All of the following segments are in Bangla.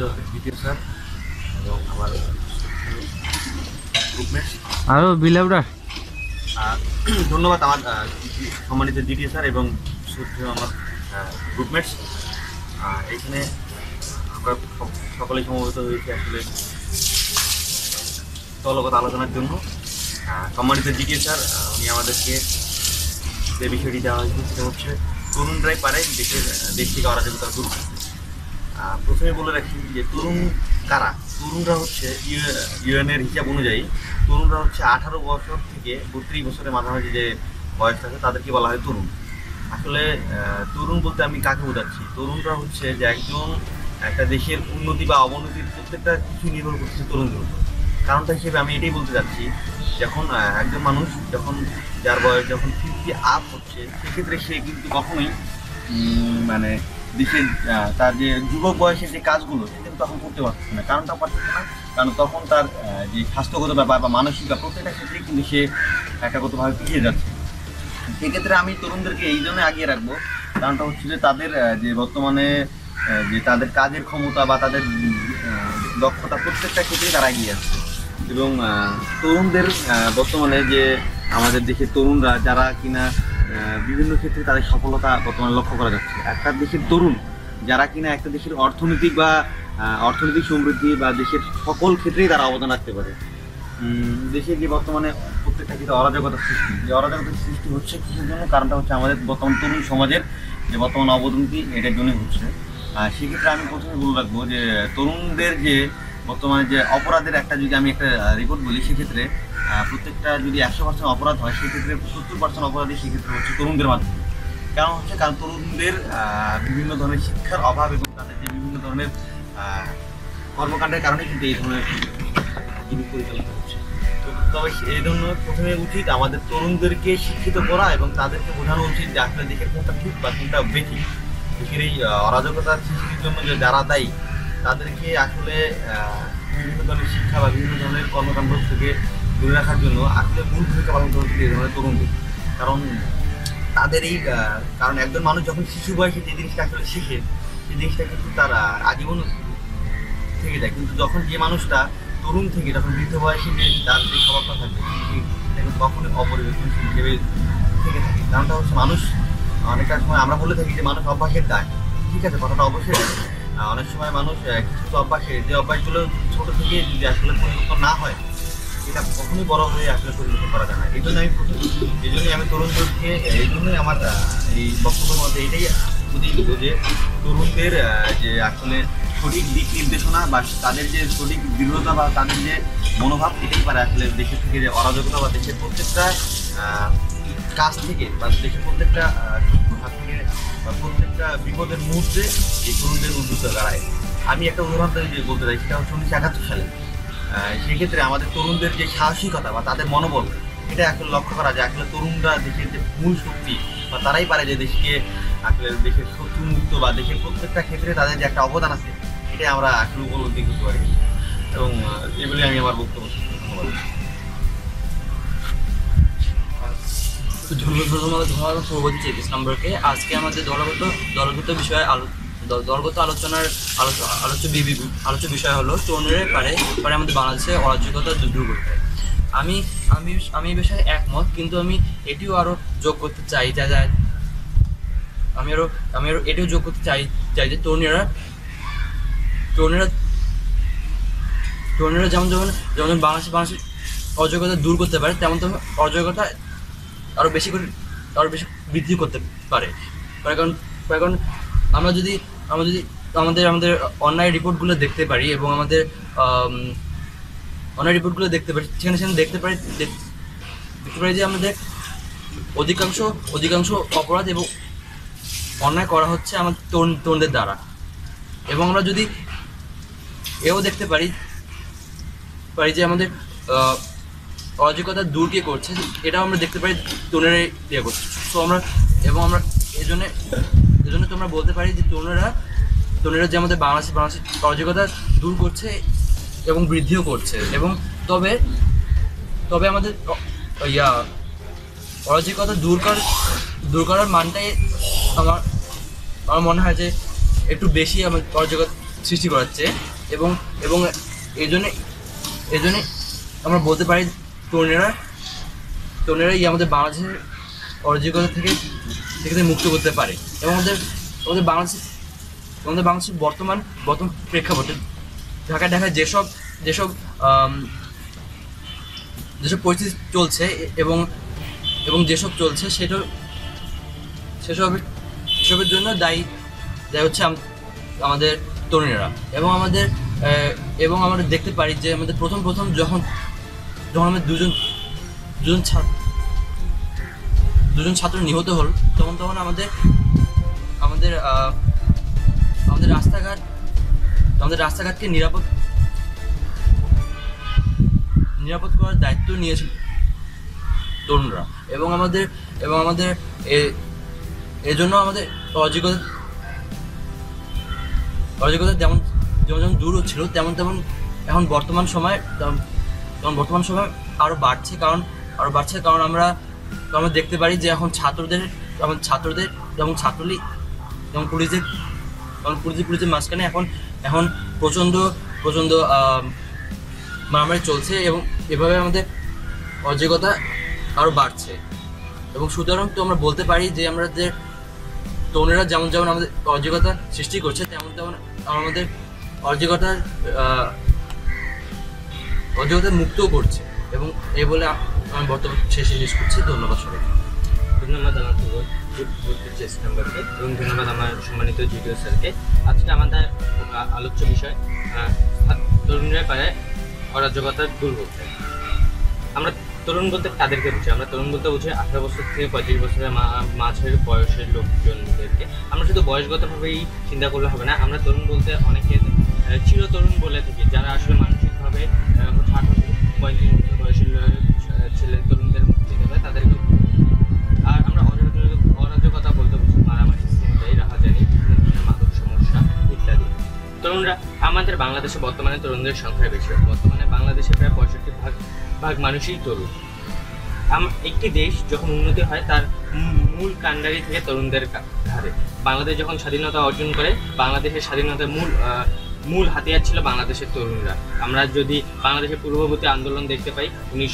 দ্বিতীয় স্যার এবং আমার গ্রুপমেটস আরও বিলাউডার ধন্যবাদ আমার সম্মানিত দ্বিতীয় স্যার এবং আমার গ্রুপমেটস। এইখানে আমরা সকলেই সমবেত হয়েছি আসলে দলগত আলোচনার জন্য। সম্মানিত দ্বিতীয় স্যার উনি আমাদেরকে যে বিষয়টি দেওয়া হয়েছে সেটা হচ্ছে তরুণরাই পারে দেশ থেকে অরাজকতা দূর করতে। প্রথমে বলে রাখি যে তরুণ কারা। তরুণরা হচ্ছে ইউএনের হিসাব অনুযায়ী তরুণরা হচ্ছে 18 বছর থেকে 32 বছরের মাঝামাঝি যে বয়স থাকে তাদেরকে বলা হয় তরুণ। আসলে তরুণ বলতে আমি কাকে বোঝাচ্ছি? তরুণরা হচ্ছে যে একটা দেশের উন্নতি বা অবনতির প্রত্যেকটা কিছু নির্ভর করছে তরুণদের উপর। কারণটা হিসেবে আমি এটাই বলতে চাচ্ছি, যখন একজন মানুষ যার বয়স যখন 50 আপ হচ্ছে সেক্ষেত্রে সে কিন্তু কখনোই মানে দেশের তার যে যুবক বয়সের যে কাজগুলো সে কিন্তু তখন করতে পারছে না। কারণটা পারছে না কারণ তখন তার যে স্বাস্থ্যগত ব্যাপার বা মানসিক বা প্রত্যেকটা ক্ষেত্রেই কিন্তু সে একাগতভাবে পিছিয়ে যাচ্ছে। সেক্ষেত্রে আমি তরুণদেরকে এই জন্য আগিয়ে রাখবো, কারণটা হচ্ছে যে তাদের যে বর্তমানে যে তাদের কাজের ক্ষমতা বা তাদের দক্ষতা প্রত্যেকটা ক্ষেত্রেই তারা এগিয়ে আসছে। এবং তরুণদের বর্তমানে যে আমাদের দেশের তরুণরা যারা কিনা বিভিন্ন ক্ষেত্রে তাদের সফলতা বর্তমানে লক্ষ্য করা যাচ্ছে। একটা দেশের তরুণ যারা কিনা একটা দেশের অর্থনৈতিক সমৃদ্ধি বা দেশের সকল ক্ষেত্রেই তারা অবদান রাখতে পারে। দেশে যে বর্তমানে প্রত্যেকটা ক্ষেত্রে অরাজকতার সৃষ্টি হচ্ছে কিসের জন্য? কারণটা হচ্ছে আমাদের বর্তমান তরুণ সমাজের যে বর্তমান অবনতি এটার জন্যই হচ্ছে। সেক্ষেত্রে আমি প্রথমে বলে রাখবো যে তরুণদের যে বর্তমানে যে অপরাধের যদি আমি একটা রিপোর্ট বলি, সেক্ষেত্রে প্রত্যেকটা যদি 100% অপরাধ হয় সেক্ষেত্রে 70% অপরাধী সেক্ষেত্রে হচ্ছে তরুণদের মাধ্যমে। কারণ তরুণদের বিভিন্ন ধরনের শিক্ষার অভাব এবং তাদের যে বিভিন্ন ধরনের কর্মকাণ্ডের কারণে কিন্তু এই ধরনের জিনিস পরিচালিত হচ্ছে। তবে এই জন্য প্রথমে উচিত আমাদের তরুণদেরকে শিক্ষিত করা এবং তাদেরকে বোঝানো উচিত যে আসলে দেশের কোনটা ঠিক বা কোনটা বেঠিক। দেশের এই অরাজকতার সৃষ্টির জন্য যে যারা দায়ী তাদেরকে আসলে বিভিন্ন ধরনের শিক্ষা বা বিভিন্ন ধরনের কর্মকাণ্ড থেকে দূরে রাখার জন্য আসলে মূল ভূমিকা পালন করতে এই ধরনের তরুণদের। কারণ একজন মানুষ যখন শিশু বয়সে যে জিনিসটা আসলে শিখে সেই জিনিসটা কিন্তু তার আজীবন থেকে যায়। কিন্তু যখন যে মানুষটা তরুণ থেকে যখন বৃদ্ধ বয়সে তার যে স্বভাবটা থাকবে সেটা কিন্তু কখনোই অপরিবর্তনশীল হিসেবে থেকে থাকে। কারণটা হচ্ছে মানুষ অনেকটা সময় আমরা বলে থাকি যে মানুষ অভ্যাসের দায়। ঠিক আছে, কথাটা অবশ্যই অনেক সময় মানুষ কিছু যে অভ্যাসগুলো ছোট থেকে যদি আসলে পরিবর্তন না হয় এটা কখনোই বড় হয়ে আসলে পরিবর্তন করা যায় না। এই জন্যই আমি তরুণদেরকে এই জন্যই আমার এই বক্তব্যের মধ্যে এটাই বুঝিয়ে দেবো যে তরুণদের যে আসলে সঠিক দিক নির্দেশনা বা তাদের যে সঠিক দৃঢ়তা বা তাদের যে মনোভাব এটাই পারে আসলে দেশের থেকে যে অরাজকতা বা দেশের প্রত্যেকটা কাজ থেকে বা দেশের প্রত্যেকটা হাত থেকে বা প্রত্যেকটা বিপদের মুহূর্তে এই তরুণদের উদ্যোগ দাঁড়ায়। আমি একটা উদাহরণ বলতে চাই, সেটা হচ্ছে 1971 সালে। সেক্ষেত্রে আমাদের তরুণদের যে সাহসিকতা বা তাদের মনোবল এটা আসলে লক্ষ্য করা যায়। আসলে তরুণরা দেশের যে মূল শক্তি বা তারাই পারে যে দেশকে আসলে দেশের শত্রুমুক্ত বা দেশের প্রত্যেকটা ক্ষেত্রে তাদের যে একটা অবদান আছে এটাই আমরা আসলে উপলব্ধি করতে পারি। এবং এগুলি আমি আমার বক্তব্য নম্বরকে আজকে আমাদের দলগত আলোচ্য বিষয় হলো তরুণের পারে আমাদের বাংলাদেশে অরাজকতা দূর করতে। আমি আমি আমি এই বিষয়ে একমত, কিন্তু আমি এটিও আরো যোগ করতে চাই এটিও যোগ করতে চাই যে তরুণেরা যেমন বাংলাদেশের অরাজকতা দূর করতে পারে, তেমন অরাজকতা আরো বেশি বৃদ্ধি করতে পারে। কারণ আমরা যদি আমাদের অনলাইন রিপোর্টগুলো দেখতে পারি এবং আমাদের অনলাইন রিপোর্টগুলো দেখতে পারি, সেখানে দেখতে পারি যে আমাদের অধিকাংশ অপরাধ এবং অন্যায় করা হচ্ছে আমাদের তরুণদের দ্বারা। এবং আমরা যদি এও দেখতে পারি যে আমাদের অরাজকতা দূর কে করছে, এটাও আমরা দেখতে পারি তরুণেরাই করছে। তো আমরা এজন্য তোমরা বলতে পারি যে তরুণেরা যে আমাদের বাংলাদেশের অরাজকতা দূর করছে এবং বৃদ্ধিও করছে। এবং তবে আমাদের অরাজকতা দূর করার মানটাই আমার মনে হয় যে একটু বেশি অরাজকতা সৃষ্টি করাচ্ছে। এবং এবং এই জন্য আমরা বলতে পারি তরুণেরাই আমাদের বাংলাদেশের অরাজকতা থেকে মুক্ত করতে পারে। এবং আমাদের বাংলাদেশের বর্তমান প্রেক্ষাপটে ঢাকায় যেসব পরিস্থিতি চলছে এবং যেসব চলছে সেসবের জন্য দায়ী হচ্ছে আমাদের তরুণেরা। এবং আমরা দেখতে পারি যে আমাদের প্রথম যখন আমাদের দুজন ছাত্র নিহত হল, তখন আমাদের রাস্তাঘাটকে নিরাপদ করার দায়িত্ব নিয়েছিল তরুণরা। এবং আমাদের এজন্য আমাদের অরাজকতা যেমন দূর হচ্ছিল, তেমন এখন বর্তমান সময় আরো বাড়ছে। কারণ আমরা দেখতে পারি যে এখন ছাত্রদের যেমন ছাত্রলীগ যেমন পুলিশের মাঝখানে এখন প্রচন্ড মারামারি চলছে। এবং এভাবে আমাদের অরাজকতা আরো বাড়ছে। এবং সুতরাং তো আমরা বলতে পারি যে আমাদের তরুণেরা যেমন আমাদের অরাজকতা সৃষ্টি করছে, তেমন আমাদের অরাজকতার মুক্তও করছে। এবং এই বলে আমি বর্তমান শেষ করছি। ধন্যবাদ সবাইকে। ধন্যবাদ আমার চেস নাম্বারকে এবং ধন্যবাদ আমার সম্মানিত জিডিও স্যারকে। আজকে আমাদের আলোচ্য বিষয় তরুণরা পারে অরাজকতা দূর করতে। আমরা তরুণ বলতে তাদেরকে বুঝি, আমরা তরুণ বলতে বুঝি 18 বছর থেকে 35 বছরের মাঝের বয়সের লোকজনদেরকে। আমরা শুধু বয়সগতভাবেই চিন্তা করলে হবে না, আমরা তরুণ বলতে অনেকে চিরতরুণ বলে থাকি, যারা আসলে মানসিকভাবে 18-35 বছর বয়সের ছেলে তরুণদের মুক্তি দেবে তাদেরকে। আর আমরা অরাজকতা বলতে বুঝি মারামারি, ছিনতাই, রাহাজানি, বিভিন্ন ধরনের মাদক সমস্যা ইত্যাদি। তরুণরা আমাদের বাংলাদেশে বর্তমানে তরুণদের সংখ্যা বেশি। বর্তমানে বাংলাদেশে প্রায় 65% মানুষই তরুণ। একটি দেশ যখন উন্নতি হয় তার মূল কাণ্ডারি থেকে তরুণদের ঘাড়ে। বাংলাদেশ যখন স্বাধীনতা অর্জন করে, বাংলাদেশের স্বাধীনতার মূল হাতিয়ার ছিল বাংলাদেশের তরুণরা। আমরা যদি বাংলাদেশের পূর্ববর্তী আন্দোলন দেখতে পাই,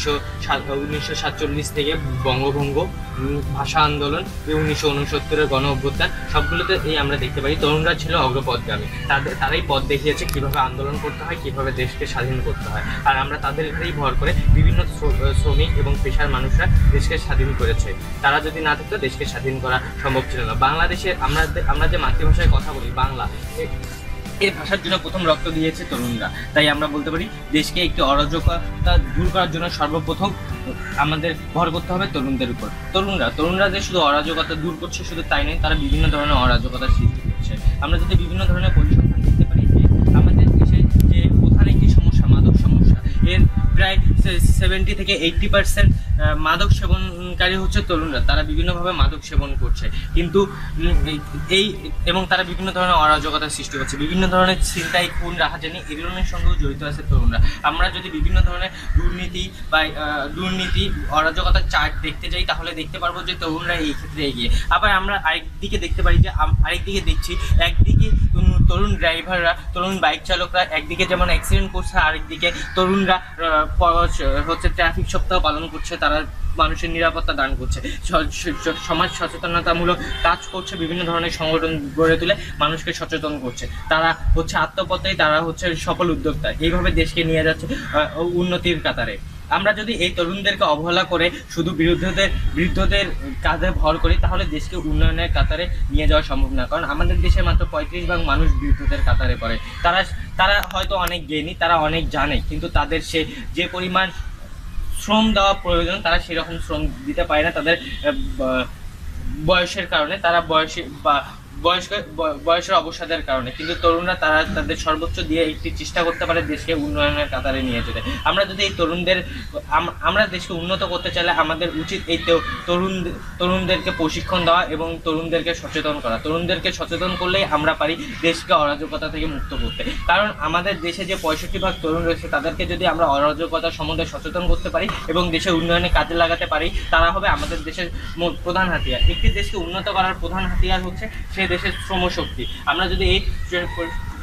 1947 থেকে বঙ্গভঙ্গ, ভাষা আন্দোলন, 1969-এর গণ অভ্যুত্থান, সবগুলোতে আমরা দেখতে পাই তরুণরা ছিল অগ্রপথগামী। তারাই পথ দেখিয়েছে কীভাবে আন্দোলন করতে হয়, কীভাবে দেশকে স্বাধীন করতে হয়। আর আমরা তাদের উপরেই ভর করে বিভিন্ন শ্রমিক এবং পেশার মানুষরা দেশকে স্বাধীন করেছে। তারা যদি না থাকতো দেশকে স্বাধীন করা সম্ভব ছিল না। বাংলাদেশে আমরা যে মাতৃভাষায় কথা বলি বাংলা, এই ভাষার জন্য প্রথম রক্ত দিয়েছে তরুণরা। তাই আমরা বলতে পারি দেশকে একটি অরাজকতা দূর করার জন্য সর্বপ্রথম আমাদের ভর করতে হবে তরুণদের উপর। তরুণরা যে শুধু অরাজকতা দূর করছে শুধু তাই নয়, তারা বিভিন্ন ধরনের অরাজকতার সৃষ্টি করছে। আমরা যদি বিভিন্ন ধরনের পরিসংখ্যান দেখতে পারি যে আমাদের দেশে যে প্রধান একটি সমস্যা মাদক সমস্যা, এর প্রায় 70 থেকে 80% মাদক সেবনকারী হচ্ছে তরুণরা। তারা বিভিন্নভাবে মাদক সেবন করছে, কিন্তু এবং তারা বিভিন্ন ধরনের অরাজকতার সৃষ্টি করছে, বিভিন্ন ধরনের ছিনতাই, খুন, রাহাজানি এগুলোর সঙ্গেও জড়িত আছে তরুণরা। আমরা যদি বিভিন্ন ধরনের দুর্নীতি অরাজকতার চার্ট দেখতে যাই তাহলে দেখতে পারবো যে তরুণরা এই ক্ষেত্রে এগিয়ে। আবার আমরা আরেকদিকে দেখতে পারি যে আরেকদিকে দেখছি একদিকে তরুণ ড্রাইভাররা, তরুণ বাইক চালকরা একদিকে যেমন অ্যাক্সিডেন্ট করছে, আরেকদিকে তরুণরা হচ্ছে ট্রাফিক সপ্তাহ পালন করছে, তারা মানুষের নিরাপত্তা দান করছে, সমাজ সচেতনতামূলক কাজ করছে, বিভিন্ন ধরনের সংগঠন গড়ে তুলে মানুষকে সচেতন করছে। তারা হচ্ছে আত্মপথেই, তারা হচ্ছে সফল উদ্যোক্তা, এইভাবে দেশকে নিয়ে যাচ্ছে উন্নতির কাতারে। আমরা যদি এই তরুণদেরকে অবহেলা করে শুধু বৃদ্ধদের কাঁধে ভর করি তাহলে দেশকে উন্নয়নের কাতারে নিয়ে যাওয়া সম্ভব না। কারণ আমাদের দেশে মাত্র 35% মানুষ বৃদ্ধদের কাতারে পড়ে। তারা হয়তো অনেক জ্ঞানী, তারা অনেক জানে, কিন্তু তাদের যে পরিমাণ শ্রম দেওয়া প্রয়োজন তারা সেরকম শ্রম দিতে পারে না তাদের বয়সের কারণে, তারা বয়সের অবসাদের কারণে। কিন্তু তরুণরা তারা তাদের সর্বোচ্চ দিয়ে একটি চেষ্টা করতে পারে দেশকে উন্নয়নের কাতারে নিয়ে যেতে। আমরা যদি এই আমরা দেশকে উন্নত করতে চাইলে আমাদের উচিত এই তরুণদেরকে প্রশিক্ষণ দেওয়া এবং তরুণদেরকে সচেতন করা। তরুণদেরকে সচেতন করলেই আমরা পারি দেশকে অরাজকতা থেকে মুক্ত করতে। কারণ আমাদের দেশে যে 65% তরুণ রয়েছে তাদেরকে যদি আমরা অরাজকতা সম্বন্ধে সচেতন করতে পারি এবং দেশের উন্নয়নে কাজে লাগাতে পারি, তারা হবে আমাদের দেশের প্রধান হাতিয়ার। একটি দেশকে উন্নত করার প্রধান হাতিয়ার হচ্ছে সে দেশের শ্রমশক্তি। আমরা যদি এই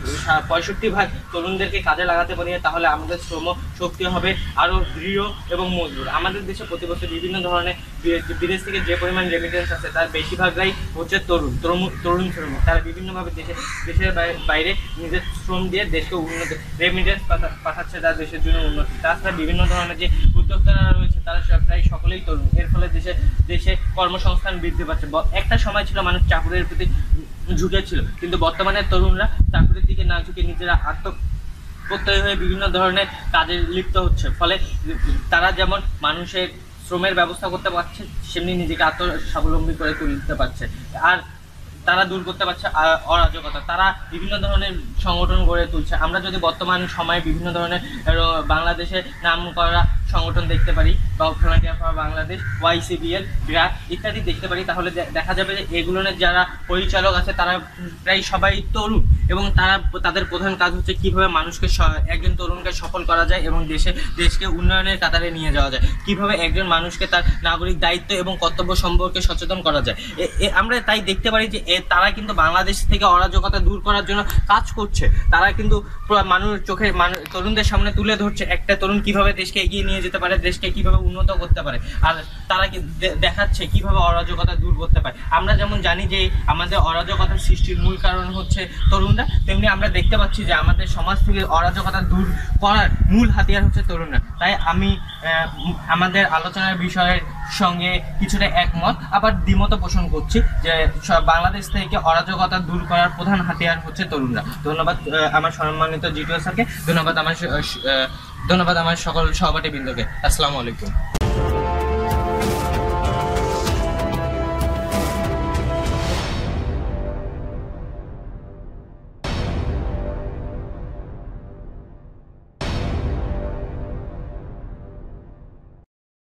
65% তরুণদেরকে কাজে লাগাতে পারি, তাহলে আমাদের শ্রম শক্তি হবে আরও দৃঢ় এবং মজবুত। আমাদের দেশে প্রতি বছর বিভিন্ন ধরনের বিদেশ থেকে যে পরিমাণ রেমিটেন্স আছে তার বেশিরভাগই হচ্ছে তরুণ শ্রমিক। তারা বিভিন্নভাবে দেশের বাইরে নিজের শ্রম দিয়ে দেশকে উন্নতি রেমিটেন্স পাঠাচ্ছে, তার দেশের জন্য উন্নতি। তাছাড়া বিভিন্ন ধরনের যে উদ্যোক্তারা রয়েছে তারা প্রায় সকলেই তরুণ। এর ফলে দেশে কর্মসংস্থান বৃদ্ধি পাচ্ছে। একটা সময় ছিল মানুষ চাকুরির প্রতি ঝুঁকেছিল, কিন্তু বর্তমানে তরুণরা চাকুরির দিকে না ঝুঁকে নিজেরা আত্মপ্রত্যয়ী হয়ে বিভিন্ন ধরনের কাজে লিপ্ত হচ্ছে। ফলে তারা যেমন মানুষের শ্রমের ব্যবস্থা করতে পারছে, সেমনি নিজেকে আত্মস্বাবলম্বী করে তুলতে পারছে। আর তারা দূর করতে পারছে অরাজকতা। তারা বিভিন্ন ধরনের সংগঠন গড়ে তুলছে। আমরা যদি বর্তমান সময়ে বিভিন্ন ধরনের বাংলাদেশের নাম করা সংগঠন দেখতে পারি, বা ভলান্টিয়ার ফর বাংলাদেশ, YCBL, গ্রাফ ইত্যাদি দেখতে পারি, তাহলে দেখা যাবে যে এগুলোর যারা পরিচালক আছে তারা প্রায় সবাই তরুণ, এবং তাদের প্রধান কাজ হচ্ছে কীভাবে মানুষকে একজন তরুণকে সফল করা যায় এবং দেশকে উন্নয়নের কাতারে নিয়ে যাওয়া যায়, কীভাবে একজন মানুষকে তার নাগরিক দায়িত্ব এবং কর্তব্য সম্পর্কে সচেতন করা যায়। আমরা তাই দেখতে পারি যে তারা কিন্তু বাংলাদেশ থেকে অরাজকতা দূর করার জন্য কাজ করছে। তারা কিন্তু তরুণদের সামনে তুলে ধরছে একটা তরুণ কিভাবে দেশকে এগিয়ে নিয়ে যেতে পারে, দেশকে কিভাবে উন্নত করতে পারে, আর তারা দেখাচ্ছে কিভাবে অরাজকতা দূর করতে পারে। আমরা যেমন জানি যে আমাদের অরাজকতার সৃষ্টির মূল কারণ হচ্ছে তরুণরা, তেমনি আমরা দেখতে পাচ্ছি যে আমাদের সমাজ থেকে অরাজকতা দূর করার মূল হাতিয়ার হচ্ছে তরুণরা। তাই আমি আমাদের আলোচনার বিষয়ের সঙ্গে কিছুটা একমত, আবার দ্বিমত পোষণ করছি যে বাংলাদেশ থেকে অরাজকতা দূর করার প্রধান হাতিয়ার হচ্ছে তরুণরা। ধন্যবাদ আমার সম্মানিত জিটিও স্যারকে, ধন্যবাদ আমার সকল সহপাঠীবৃন্দকে। আসসালামু আলাইকুম।